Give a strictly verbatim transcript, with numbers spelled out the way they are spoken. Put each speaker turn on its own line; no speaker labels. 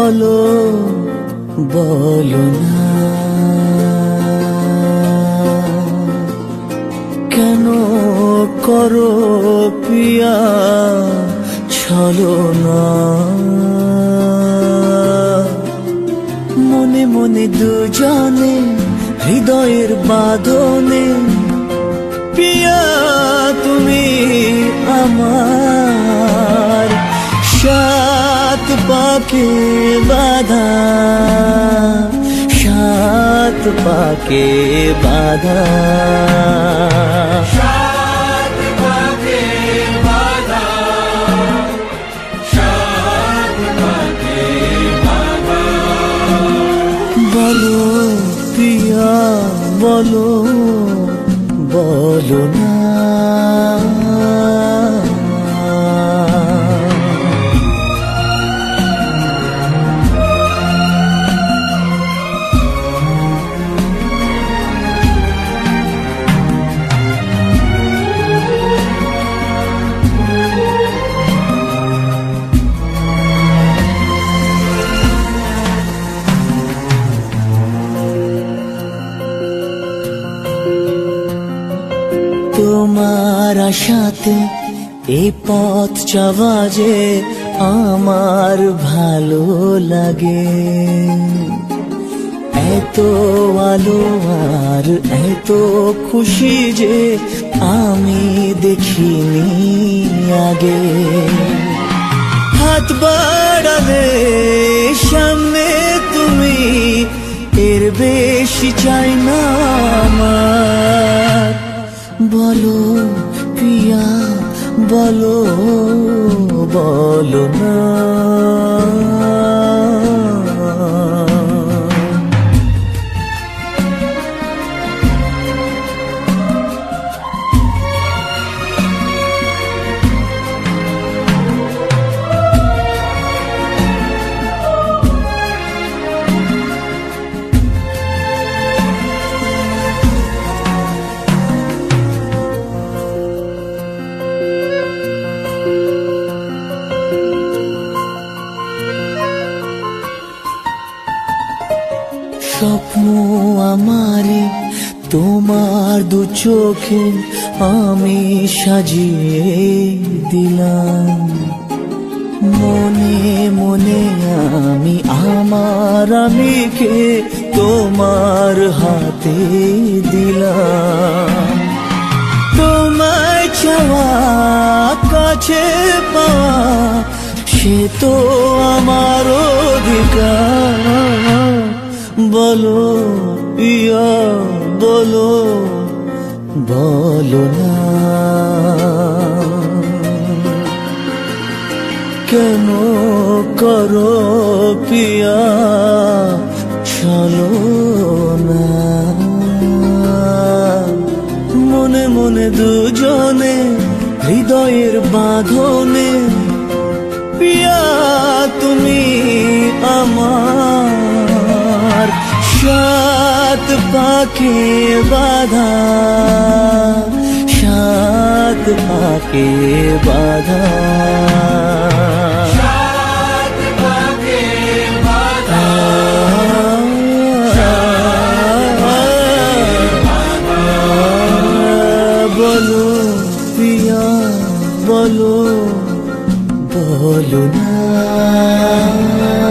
বলো বলো না কেন করো পিয়া ছলনা মনে মনে দুজনে হৃদয়ের বাঁধনে পিয়া তুমি আমার সাত পাকে বাঁধা সাত পাকে বাঁধা
সাত পাকে বাঁধা সাত পাকে বাঁধা
বলো পিয়া বলো বলো না তোমার আশাতে এই পথ চলা যে আমার ভালো লাগে এত আলো আর এত খুশি যে আমি দেখিনি আগে হাত বাড়ালে সামনে তুমি এর বেশি চাই না আমার বলো পিয়া বলো বলো না স্বপ্ন আমারে তোমার দু চোখে আমি সাজিয়ে দিলাম মনে মনে আমি আমার আমিকে তোমার হাতে দিলাম তোমায় চাওয়া কাছে পাওয়া সে তো আমার অধিকার বলো পিয়া বলো বলো না কেন করো পিয়া ছলনা মনে মনে দুজনে হৃদয়ের বাঁধনে পিয়া তুমি আমার সাত পাকে বাঁধা সাত পাকে বাঁধা
সাত পাকে বাঁধা
বলো পিয়া বলো বলো না